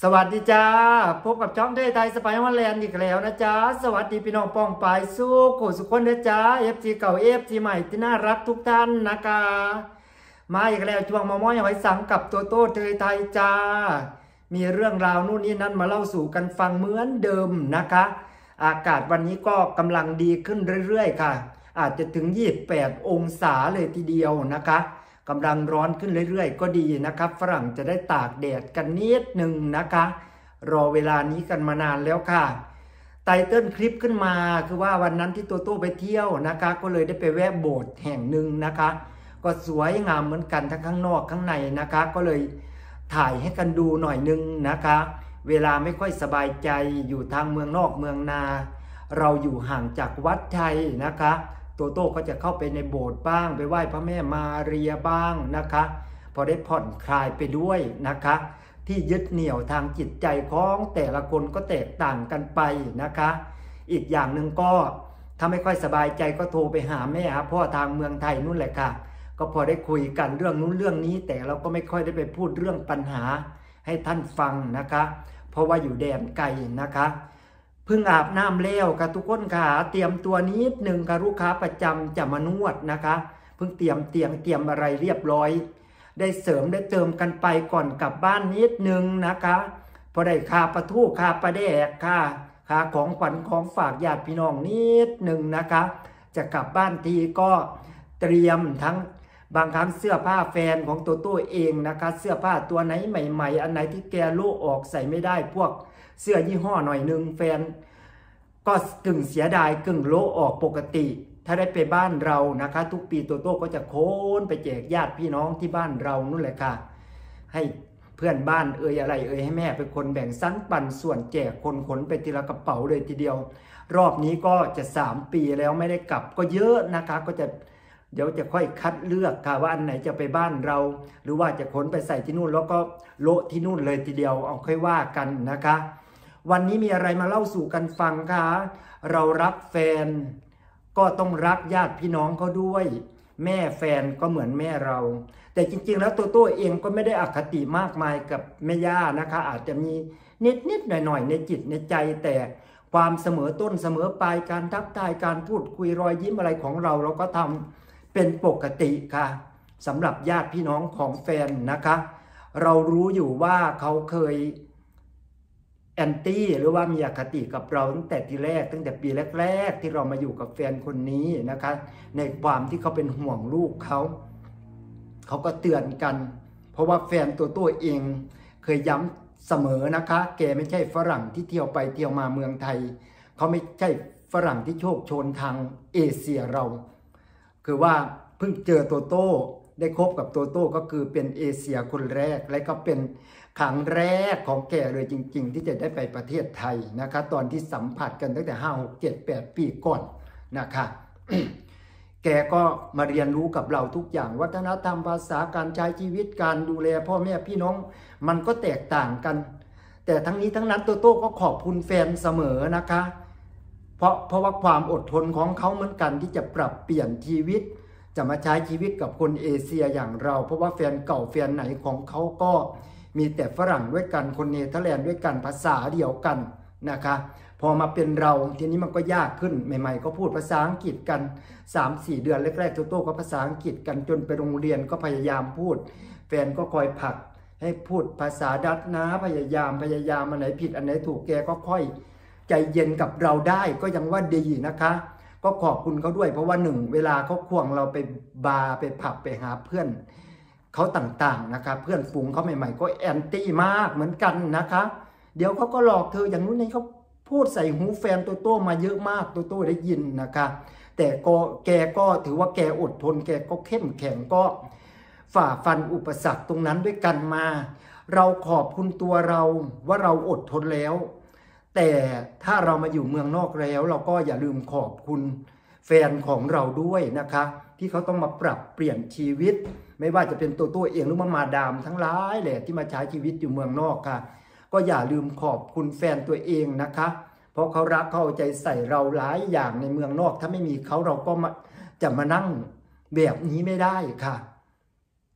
สวัสดีจ้าพบกับช่องไทยสไปร์วันแลนด์อีกแล้วนะจ๊ะสวัสดีพี่น้องป้องปายสู้โขสุขคนนะจ๊ะFGเก่าFGใหม่ที่น่ารักทุกท่านนะคะมาอีกแล้วช่วงมอม้อยหอยสังกับตัวโต้ไทยจ้ามีเรื่องราวนู่นนี่นั่นมาเล่าสู่กันฟังเหมือนเดิมนะคะอากาศวันนี้ก็กำลังดีขึ้นเรื่อยๆค่ะอาจจะถึง28องศาเลยทีเดียวนะคะกำลังร้อนขึ้นเรื่อยๆก็ดีนะครับฝรั่งจะได้ตากแดดกันนิดหนึ่งนะคะรอเวลานี้กันมานานแล้วค่ะไตเติ้ลคลิปขึ้นมาคือว่าวันนั้นที่โต้ไปเที่ยวนะคะก็เลยได้ไปแวะโบสถ์แห่งหนึ่งนะคะก็สวยงามเหมือนกันทั้งข้างนอกข้างในนะคะก็เลยถ่ายให้กันดูหน่อยนึงนะคะเวลาไม่ค่อยสบายใจอยู่ทางเมืองนอกเมืองนาเราอยู่ห่างจากวัดไทยนะคะโต้ก็จะเข้าไปในโบสถ์บ้างไปไหว้พระแม่มาเรียบ้างนะคะพอได้ผ่อนคลายไปด้วยนะคะที่ยึดเหนี่ยวทางจิตใจของแต่ละคนก็แตกต่างกันไปนะคะอีกอย่างหนึ่งก็ถ้าไม่ค่อยสบายใจก็โทรไปหาแม่หาพ่อทางเมืองไทยนู่นแหละค่ะก็พอได้คุยกันเรื่องนู้นเรื่องนี้แต่เราก็ไม่ค่อยได้ไปพูดเรื่องปัญหาให้ท่านฟังนะคะเพราะว่าอยู่แดนไกลนะคะเพิ่งอาบน้ำแล้วค่ะทุกคนค่ะเตรียมตัวนิดหนึ่งค่ะลูกค้าประจำจะมานวดนะคะเพิ่งเตรียมเตียงเตรียมอะไรเรียบร้อยได้เสริมได้เติมกันไปก่อนกลับบ้านนิดหนึ่งนะคะพอได้ค่าปลาทูค่าปลาแดกค่าของขวัญของฝากญาติพี่น้องนิดหนึ่งนะคะจะกลับบ้านทีก็เตรียมทั้งบางครั้งเสื้อผ้าแฟนของตัวเองนะคะเสื้อผ้าตัวไหนใหม่ๆอันไหนที่แกโลออกใส่ไม่ได้พวกเสื้อยี่ห้อหน่อยนึงแฟนก็กึ่งเสียดายกึ่งโลออกปกติถ้าได้ไปบ้านเรานะคะทุกปีโต้ก็จะโค้นไปแจกญาติพี่น้องที่บ้านเรานู่นแหละค่ะให้เพื่อนบ้านอะไรให้แม่เป็นคนแบ่งสรรปันส่วนแจกคนขนไปทีละกระเป๋าเลยทีเดียวรอบนี้ก็จะ3 ปีแล้วไม่ได้กลับก็เยอะนะคะก็จะเดี๋ยวจะค่อยคัดเลือกค่ะว่าอันไหนจะไปบ้านเราหรือว่าจะขนไปใส่ที่นู่นแล้วก็โละที่นู่นเลยทีเดียวเอาค่อยว่ากันนะคะวันนี้มีอะไรมาเล่าสู่กันฟังคะเรารักแฟนก็ต้องรักญาติพี่น้องเขาด้วยแม่แฟนก็เหมือนแม่เราแต่จริงๆแล้วโต้เองก็ไม่ได้อคติมากมายกับแม่ย่านะคะอาจจะมีนิดหน่อยในจิตในใจแต่ความเสมอต้นเสมอปลายการทักทายการพูดคุยรอยยิ้มอะไรของเราก็ทำเป็นปกติค่ะสำหรับญาติพี่น้องของแฟนนะคะเรารู้อยู่ว่าเขาเคยแอนตี้หรือว่ามีอคติกับเราตั้งแต่ตั้งแต่ปีแรกๆที่เรามาอยู่กับแฟนคนนี้นะคะในความที่เขาเป็นห่วงลูกเขาก็เตือนกันเพราะว่าแฟนตัวเองเคยย้ำเสมอนะคะแกไม่ใช่ฝรั่งที่เที่ยวไปเที่ยวมาเมืองไทยเขาไม่ใช่ฝรั่งที่โชคโชนทางเอเชียเราคือว่าเพิ่งเจอโต้ได้คบกับโต้ก็คือเป็นเอเชียคนแรกและก็เป็นครั้งแรกของแกเลยจริงๆที่จะได้ไปประเทศไทยนะคะตอนที่สัมผัสกันตั้งแต่5 6 7 8 ปีก่อนนะคะ แกก็มาเรียนรู้กับเราทุกอย่างวัฒนธรรมภาษาการใช้ชีวิตการดูแลพ่อแม่พี่น้องมันก็แตกต่างกันแต่ทั้งนี้ทั้งนั้นโต้ก็ขอบคุณแฟนเสมอนะคะเพราะว่าความอดทนของเขาเหมือนกันที่จะปรับเปลี่ยนชีวิตจะมาใช้ชีวิตกับคนเอเชียอย่างเราเพราะว่าแฟนเก่าแฟนไหนของเขาก็มีแต่ฝรั่งด้วยกันคนเนเธอร์แลนด์ด้วยกันภาษาเดียวกันนะคะพอมาเป็นเราทีนี้มันก็ยากขึ้นใหม่ๆก็พูดภาษาอังกฤษกัน 3-4 เดือนแรกๆโต้ก็ภาษาอังกฤษกันจนไปโรงเรียนก็พยายามพูดแฟนก็คอยผลักให้พูดภาษาดัตช์นะพยายามอันไหนผิดอันไหนถูกแกก็ค่อยใจเย็นกับเราได้ก็ยังว่าดีนะคะก็ขอบคุณเขาด้วยเพราะว่า1เวลาเขาควงเราไปบาร์ไปผับไปหาเพื่อนเขาต่างๆนะคะเพื่อนฝูงเขาใหม่ๆก็แอนตี้มากเหมือนกันนะคะเดี๋ยวเขาก็หลอกเธออย่างนู้นนี่เขาพูดใส่หูแฟนโต้มาเยอะมากโต้ได้ยินนะคะแต่แกก็ถือว่าแกอดทนแกก็เข้มแข็งก็ฝ่าฟันอุปสรรคตรงนั้นด้วยกันมาเราขอบคุณตัวเราว่าเราอดทนแล้วแต่ถ้าเรามาอยู่เมืองนอกแล้วเราก็อย่าลืมขอบคุณแฟนของเราด้วยนะคะที่เขาต้องมาปรับเปลี่ยนชีวิตไม่ว่าจะเป็นตัวเองหรือมาดามทั้งหลายแหละที่มาใช้ชีวิตอยู่เมืองนอกค่ะก็อย่าลืมขอบคุณแฟนตัวเองนะคะเพราะเขารักเขาเอาใจใส่เราหลายอย่างในเมืองนอกถ้าไม่มีเขาเราก็จะมานั่งแบบนี้ไม่ได้ค่ะ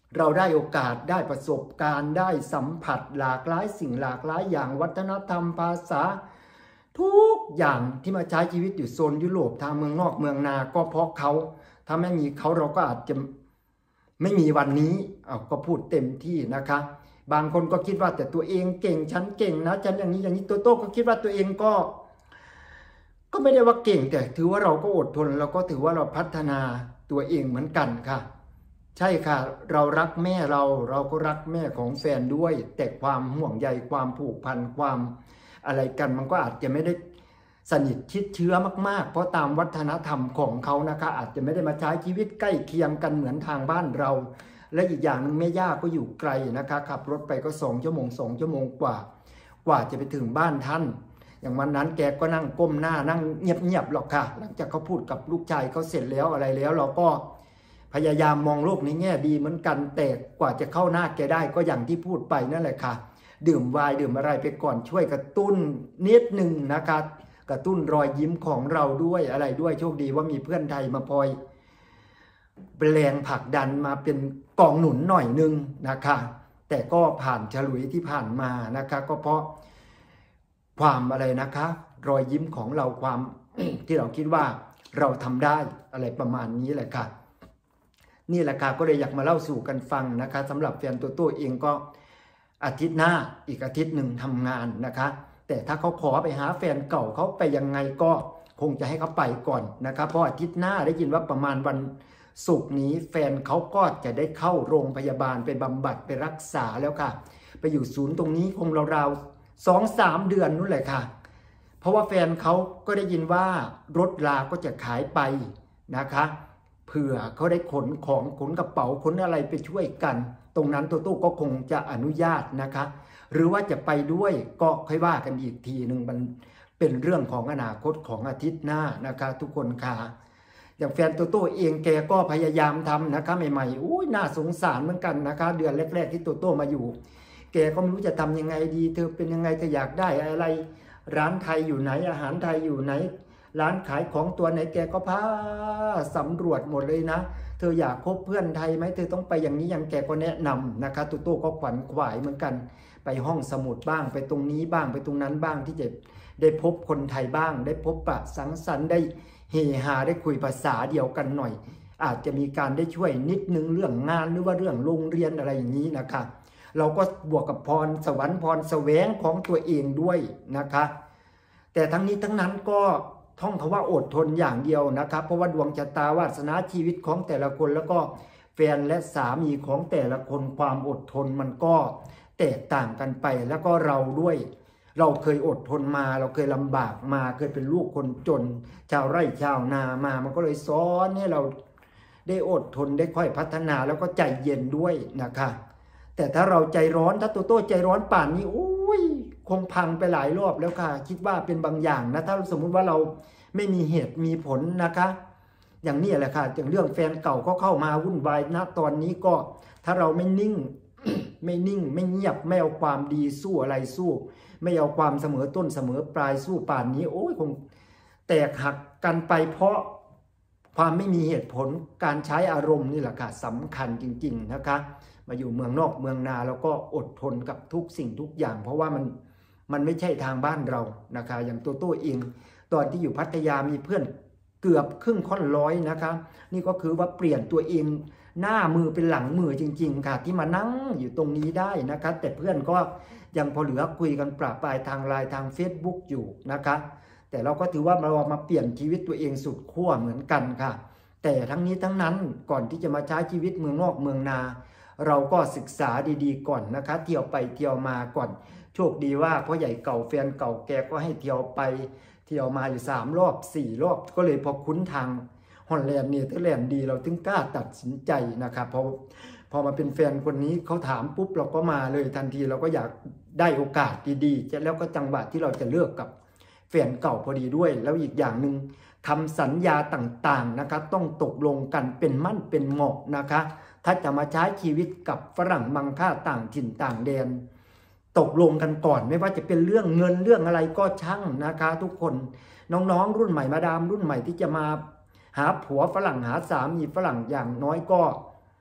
เราได้โอกาสได้ประสบการณ์ได้สัมผัสหลากหลายสิ่งหลากหลายอย่างวัฒนธรรมภาษาทุกอย่างที่มาใช้ชีวิตอยู่โซนยุโรปทางเมืองนอกเมืองนาก็เพราะเขาถ้าไม่มีเขาเราก็อาจจะไม่มีวันนี้ก็พูดเต็มที่นะคะบางคนก็คิดว่าแต่ตัวเองเก่งฉันเก่งนะฉันอย่างนี้โตโต้ก็คิดว่าตัวเองก็ไม่ได้ว่าเก่งแต่ถือว่าเราก็อดทนเราก็ถือว่าเราพัฒนาตัวเองเหมือนกันค่ะใช่ค่ะเรารักแม่เราก็รักแม่ของแฟนด้วยแต่ความห่วงใยความผูกพันความอะไรกันมันก็อาจจะไม่ได้สนิทชิดเชื้อมากๆเพราะตามวัฒนธรรมของเขานะคะอาจจะไม่ได้มาใช้ชีวิตใกล้เคียงกันเหมือนทางบ้านเราและอีกอย่างหนึ่งแม่ย่าก็อยู่ไกลนะคะขับรถไปก็2 ชั่วโมง2 ชั่วโมงกว่าจะไปถึงบ้านท่านอย่างวันนั้นแกก็นั่งก้มหน้านั่งเงียบๆหรอกค่ะหลังจากเขาพูดกับลูกชายเขาเสร็จแล้วอะไรแล้วเราก็พยายามมองโลกในแง่ดีเหมือนกันแต่กว่าจะเข้าหน้าแกได้ก็อย่างที่พูดไปนั่นแหละค่ะดื่มไวน์ดื่มอะไรไปก่อนช่วยกระตุ้นนิดหนึ่งนะคะกระตุ้นรอยยิ้มของเราด้วยอะไรด้วยโชคดีว่ามีเพื่อนไทยมาพลอยแรงผลักดันมาเป็นกองหนุนหน่อยนึงนะคะแต่ก็ผ่านฉลุยที่ผ่านมานะคะก็เพราะความอะไรนะคะรอยยิ้มของเราความ ที่เราคิดว่าเราทำได้อะไรประมาณนี้แหละค่ะนี่แหละค่ะก็เลยอยากมาเล่าสู่กันฟังนะคะสำหรับแฟนตัวเองก็อาทิตย์หน้าอีกอาทิตย์หนึ่งทำงานนะคะแต่ถ้าเขาขอไปหาแฟนเก่าเขาไปยังไงก็คงจะให้เขาไปก่อนนะครับเพราะอาทิตย์หน้าได้ยินว่าประมาณวันศุกร์นี้แฟนเขาก็จะได้เข้าโรงพยาบาลไปบำบัดไปรักษาแล้วค่ะไปอยู่ศูนย์ตรงนี้คงราวๆ2-3 เดือนนู่นแหละค่ะเพราะว่าแฟนเขาก็ได้ยินว่ารถราก็จะขายไปนะคะเผื่อเขาได้ขนของขนกระเป๋าขนอะไรไปช่วยกันตรงนั้นตัวตู้ก็คงจะอนุญาตนะคะหรือว่าจะไปด้วยก็ค่อยว่ากันอีกทีหนึ่งมันเป็นเรื่องของอนาคตของอาทิตย์หน้านะคะทุกคนค่ะอย่างแฟนตัวตู้เองแกก็พยายามทำนะคะใหม่ๆอุ้ยน่าสงสารเหมือนกันนะคะเดือนแรกๆที่ตัวตู้มาอยู่แกก็ไม่รู้จะทำยังไงดีเธอเป็นยังไงเธออยากได้อะไรร้านไทยอยู่ไหนอาหารไทยอยู่ไหนร้านขายของตัวไหนแกก็พาสำรวจหมดเลยนะเธออยากคบเพื่อนไทยไหมเธอต้องไปอย่างนี้อย่างแกก็แนะนำนะคะตัวตู้ก็ขวัญขวายเหมือนกันไปห้องสมุดบ้างไปตรงนี้บ้างไปตรงนั้นบ้างที่จะได้พบคนไทยบ้างได้พบปะสังสรรค์ได้เฮฮาได้คุยภาษาเดียวกันหน่อยอาจจะมีการได้ช่วยนิดนึงเรื่องงานหรือว่าเรื่องโรงเรียนอะไรอย่างนี้นะคะเราก็บวกกับพรสวรรค์พรแสวงของตัวเองด้วยนะคะแต่ทั้งนี้ทั้งนั้นก็ท่องคำว่าอดทนอย่างเดียวนะครับเพราะว่าดวงชะตาวาสนาชีวิตของแต่ละคนแล้วก็แฟนและสามีของแต่ละคนความอดทนมันก็แตกต่างกันไปแล้วก็เราด้วยเราเคยอดทนมาเราเคยลำบากมาเคยเป็นลูกคนจนชาวไร่ชาวนามามันก็เลยสอนให้เราได้อดทนได้ค่อยพัฒนาแล้วก็ใจเย็นด้วยนะคะแต่ถ้าเราใจร้อนถ้าตัวโต้ใจร้อนป่านนี้อุ้ยคงพังไปหลายรอบแล้วค่ะคิดว่าเป็นบางอย่างนะถ้าสมมุติว่าเราไม่มีเหตุมีผลนะคะอย่างนี้แหละค่ะอย่างเรื่องแฟนเก่าก็เข้ามาวุ่นวายนะตอนนี้ก็ถ้าเราไม่นิ่ง ไม่นิ่งไม่เงียบไม่เอาความดีสู้อะไรสู้ไม่เอาความเสมอต้นเสมอปลายสู้ป่านนี้โอ้ยคงแตกหักกันไปเพราะความไม่มีเหตุผลการใช้อารมณ์นี่แหละค่ะสำคัญจริงๆนะคะมาอยู่เมืองนอกเมืองนาแล้วก็อดทนกับทุกสิ่งทุกอย่างเพราะว่ามันไม่ใช่ทางบ้านเรานะคะอย่างตัวเองตอนที่อยู่พัทยามีเพื่อนเกือบครึ่งค่อนร้อยนะคะนี่ก็คือว่าเปลี่ยนตัวเองหน้ามือเป็นหลังมือจริงๆค่ะที่มานั่งอยู่ตรงนี้ได้นะคะแต่เพื่อนก็ยังพอเหลือคุยกันประปรายทางไลน์ทาง Facebook อยู่นะคะแต่เราก็ถือว่าเรามาเปลี่ยนชีวิตตัวเองสุดขั้วเหมือนกันค่ะแต่ทั้งนี้ทั้งนั้นก่อนที่จะมาใช้ชีวิตเมืองนอกเมืองนาเราก็ศึกษาดีๆก่อนนะคะเที่ยวไปเที่ยวมาก่อนโชคดีว่าพ่อใหญ่เก่าแฟนเก่าแกก็ให้เที่ยวไปเที่ยวมาอยู่3 รอบ 4 รอบก็เลยพอคุ้นทางฮอลแลนด์เนเธอร์แลนด์ดีเราถึงกล้าตัดสินใจนะครับพอมาเป็นแฟนคนนี้เขาถามปุ๊บเราก็มาเลยทันทีเราก็อยากได้โอกาสดีๆแล้วก็จังหวะที่เราจะเลิกกับแฟนเก่าพอดีด้วยแล้วอีกอย่างหนึ่งคำสัญญาต่างๆนะคะต้องตกลงกันเป็นมั่นเป็นเหมาะนะคะถ้าจะมาใช้ชีวิตกับฝรั่งมังค่าต่างถิ่นต่างแดนตกลงกันก่อนไม่ว่าจะเป็นเรื่องเงินเรื่องอะไรก็ช่างนะคะทุกคนน้องๆรุ่นใหม่มาดามรุ่นใหม่ที่จะมาหาผัวฝรั่งหาสามีฝรั่งอย่างน้อยก็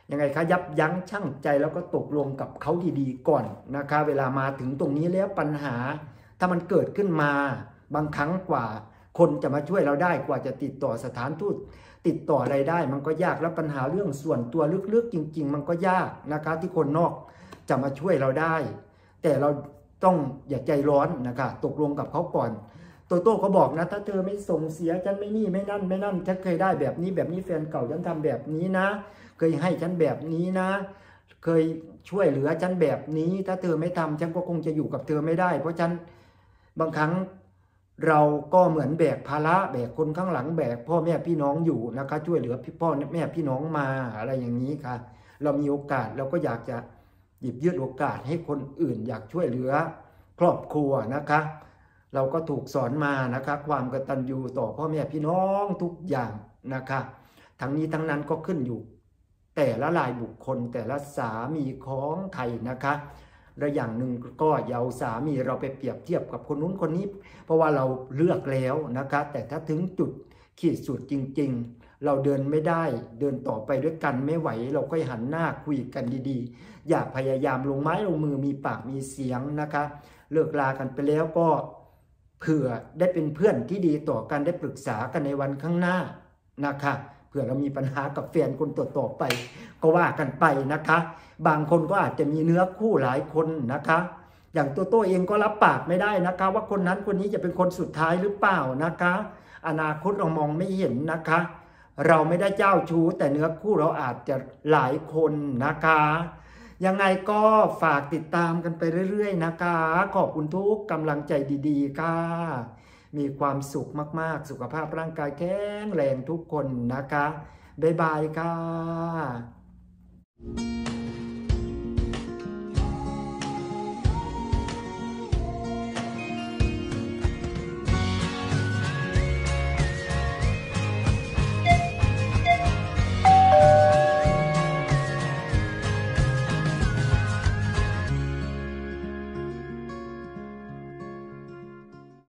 ยังไงคะยับยั้งชั่งใจแล้วก็ตกลงกับเขาดีๆก่อนนะคะเวลามาถึงตรงนี้แล้วปัญหาถ้ามันเกิดขึ้นมาบางครั้งกว่าคนจะมาช่วยเราได้กว่าจะติดต่อสถานทูตติดต่ออะไรได้มันก็ยากแล้วปัญหาเรื่องส่วนตัวลึกๆจริงๆมันก็ยากนะคะที่คนนอกจะมาช่วยเราได้แต่เราต้องอย่าใจร้อนนะคะตกลงกับเขาก่อนโตโต้เขาบอกนะถ้าเธอไม่ส่งเสียฉันไม่นี่ไม่นั่นฉันเคยได้แบบนี้แฟนเก่าฉันทำแบบนี้นะเคยให้ฉันแบบนี้นะเคยช่วยเหลือฉันแบบนี้ถ้าเธอไม่ทำฉันก็คงจะอยู่กับเธอไม่ได้เพราะฉันบางครั้งเราก็เหมือนแบกภาระแบกคนข้างหลังแบกพ่อแม่พี่น้องอยู่นะคะช่วยเหลือพ่อแม่พี่น้องมาอะไรอย่างนี้ค่ะเรามีโอกาสเราก็อยากจะหยิบยื่นโอกาสให้คนอื่นอยากช่วยเหลือครอบครัวนะคะเราก็ถูกสอนมานะคะความกตัญญูต่อพ่อแม่พี่น้องทุกอย่างนะคะทั้งนี้ทั้งนั้นก็ขึ้นอยู่แต่ละรายบุคคลแต่ละสามีของใครนะคะและอย่างหนึ่งก็อย่าเอาสามีเราไปเปรียบเทียบกับคนนู้นคนนี้เพราะว่าเราเลือกแล้วนะคะแต่ถ้าถึงจุดขีดสุดจริงๆเราเดินไม่ได้เดินต่อไปด้วยกันไม่ไหวเราก็หันหน้าคุยกันดีๆอย่าพยายามลงไม้ลงมือมีปากมีเสียงนะคะเลิกลากันไปแล้วก็เผื่อได้เป็นเพื่อนที่ดีต่อกันได้ปรึกษากันในวันข้างหน้านะคะเผื่อเรามีปัญหากับแฟนคนต่อไปก็ว่ากันไปนะคะบางคนก็อาจจะมีเนื้อคู่หลายคนนะคะอย่างตัวเองก็รับปากไม่ได้นะคะว่าคนนั้นคนนี้จะเป็นคนสุดท้ายหรือเปล่านะคะอนาคตเรามองไม่เห็นนะคะเราไม่ได้เจ้าชู้แต่เนื้อคู่เราอาจจะหลายคนนะคะยังไงก็ฝากติดตามกันไปเรื่อยๆนะคะขอบคุณทุกกำลังใจดีๆค่ะมีความสุขมากๆสุขภาพร่างกายแข็งแรงทุกคนนะคะบ๊ายบายค่ะ